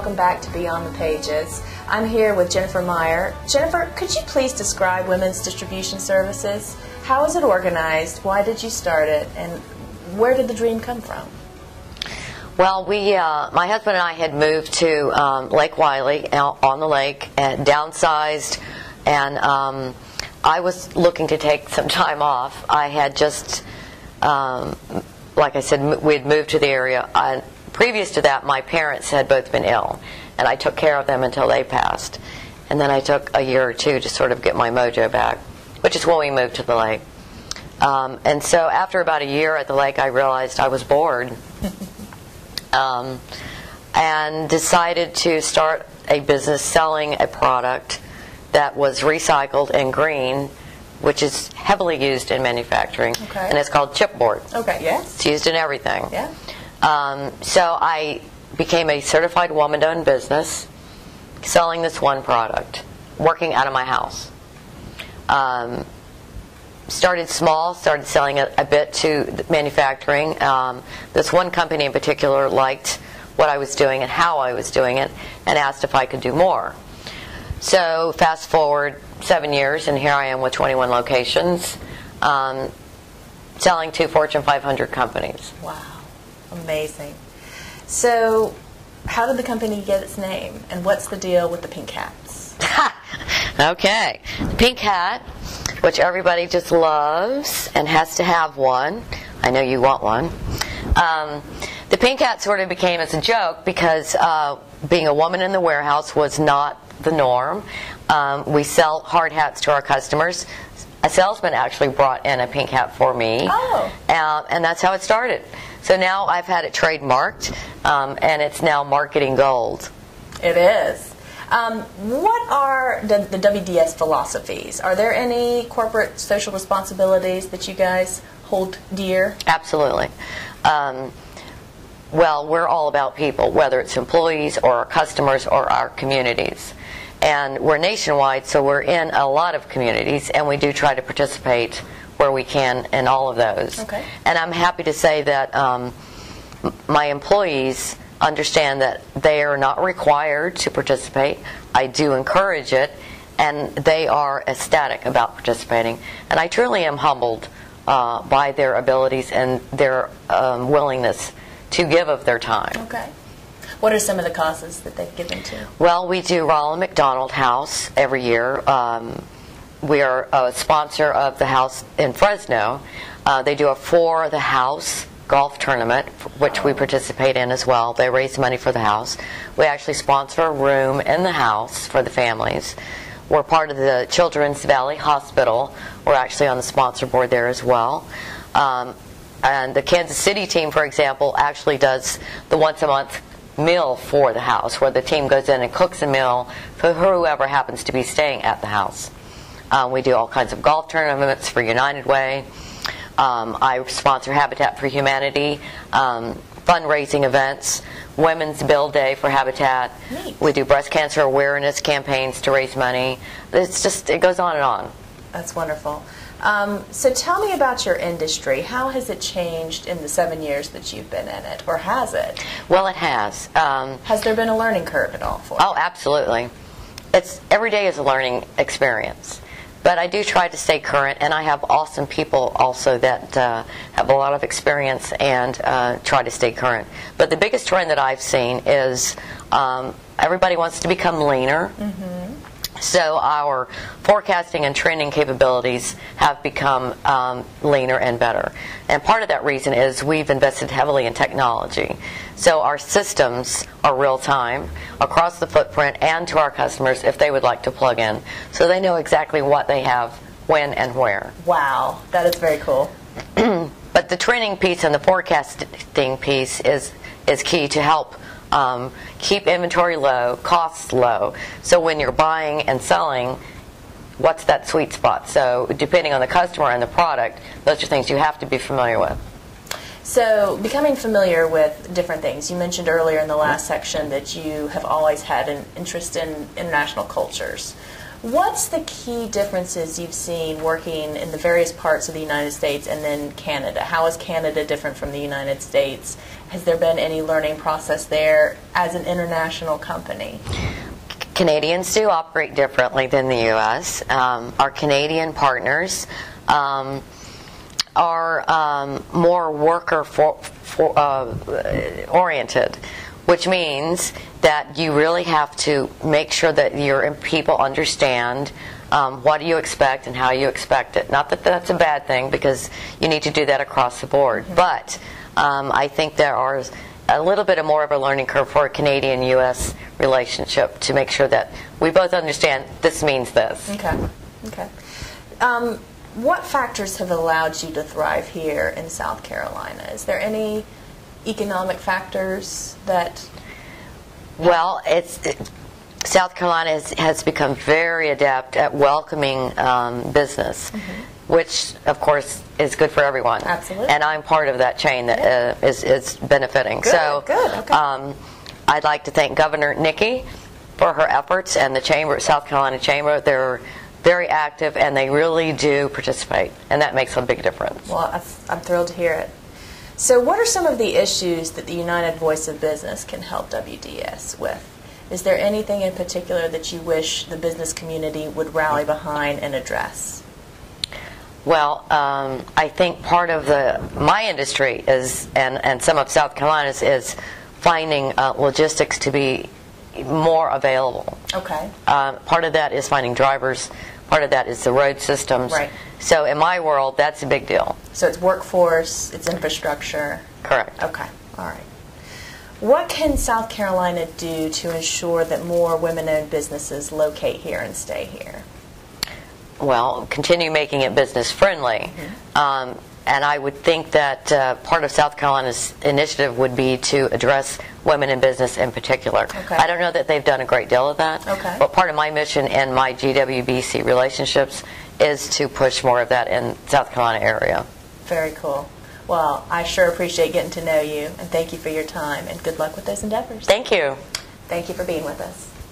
welcome back to Beyond the Pages. I'm here with Jennifer Meyer. Jennifer, could you please describe Women's Distribution Services? How is it organized? Why did you start it? And where did the dream come from? Well, my husband and I had moved to Lake Wylie, out on the lake, and downsized, and I was looking to take some time off. I had just, like I said, we had moved to the area. Previous to that, my parents had both been ill, and I took care of them until they passed. And then I took a year or two to sort of get my mojo back, which is when we moved to the lake. And so after about a year at the lake, I realized I was bored. And decided to start a business selling a product that was recycled and green, which is heavily used in manufacturing. Okay. And it's called chipboard. Okay, yes. It's used in everything. Yeah. So I became a certified woman-owned business selling this one product, working out of my house. Started small, started selling a bit to manufacturing. This one company in particular liked what I was doing and how I was doing it and asked if I could do more. So fast forward 7 years and here I am with 21 locations selling to Fortune 500 companies. Wow. Amazing. So how did the company get its name? And what's the deal with the pink hats? Okay. The pink hat, which everybody just loves and has to have one. I know you want one. The pink hat sort of became as a joke because being a woman in the warehouse was not the norm. We sell hard hats to our customers. A salesman actually brought in a pink hat for me. Oh. And that's how it started. So now I've had it trademarked, and it's now marketing gold. It is. What are the WDS philosophies? Are there any corporate social responsibilities that you guys hold dear? Absolutely. Well, we're all about people, whether it's employees or our customers or our communities. And we're nationwide, so we're in a lot of communities, and we do try to participate where we can in all of those. Okay. And I'm happy to say that my employees understand that they are not required to participate. I do encourage it, and they are ecstatic about participating. And I truly am humbled by their abilities and their willingness to give of their time. Okay. What are some of the causes that they've given to? Well, we do Ronald McDonald House every year. We are a sponsor of the house in Fresno. They do a For the House golf tournament, which we participate in as well. They raise money for the house. We actually sponsor a room in the house for the families. We're part of the Children's Valley Hospital. We're actually on the sponsor board there as well. And the Kansas City team, for example, actually does the once-a-month meal for the house, where the team goes in and cooks a meal for whoever happens to be staying at the house. We do all kinds of golf tournaments for United Way. I sponsor Habitat for Humanity, fundraising events, Women's Bill Day for Habitat. Neat. We do breast cancer awareness campaigns to raise money. It goes on and on. That's wonderful. So tell me about your industry. How has it changed in the 7 years that you've been in it, or has it? Well, it has. Has there been a learning curve at all for you? Oh, absolutely. Every day is a learning experience. But I do try to stay current, and I have awesome people also that have a lot of experience and try to stay current. But the biggest trend that I've seen is everybody wants to become leaner. Mm-hmm. So our forecasting and trending capabilities have become leaner and better. And part of that reason is we've invested heavily in technology. So our systems are real time across the footprint and to our customers if they would like to plug in. So they know exactly what they have, when, and where. Wow, that is very cool. But the trending piece and the forecasting piece is key to help keep inventory low, costs low. So when you're buying and selling, what's that sweet spot? So depending on the customer and the product, those are things you have to be familiar with. So becoming familiar with different things. You mentioned earlier in the last section that you have always had an interest in international cultures. What's the key differences you've seen working in the various parts of the United States and then Canada? How is Canada different from the United States? Has there been any learning process there as an international company? Canadians do operate differently than the U.S. Our Canadian partners are more worker oriented, which means that you really have to make sure that your people understand what do you expect and how you expect it. Not that that's a bad thing, because you need to do that across the board. Mm-hmm. But I think there are a little bit more of a learning curve for a Canadian-U.S. relationship to make sure that we both understand this means this. Okay. Okay. What factors have allowed you to thrive here in South Carolina? Is there any economic factors that... Well, South Carolina has become very adept at welcoming business, mm-hmm. which, of course, is good for everyone. Absolutely. And I'm part of that chain that is benefiting. Good, so, good. Okay. I'd like to thank Governor Nikki for her efforts, and the Chamber, South Carolina Chamber. They're very active, and they really do participate, and that makes a big difference. Well, I'm thrilled to hear it. So what are some of the issues that the United Voice of Business can help WDS with? Is there anything in particular that you wish the business community would rally behind and address? Well, I think part of my industry is, and some of South Carolina's, is finding logistics to be more available. Okay. Part of that is finding drivers. Part of that is the road systems. Right. So in my world, that's a big deal. So it's workforce, it's infrastructure. Correct. Okay. All right. What can South Carolina do to ensure that more women-owned businesses locate here and stay here? Well, continue making it business friendly. Mm-hmm. And I would think that part of South Carolina's initiative would be to address women in business in particular. Okay. I don't know that they've done a great deal of that. Okay. But part of my mission and my GWBC relationships is to push more of that in South Carolina area. Very cool. Well, I sure appreciate getting to know you, and thank you for your time, and good luck with those endeavors. Thank you. Thank you for being with us.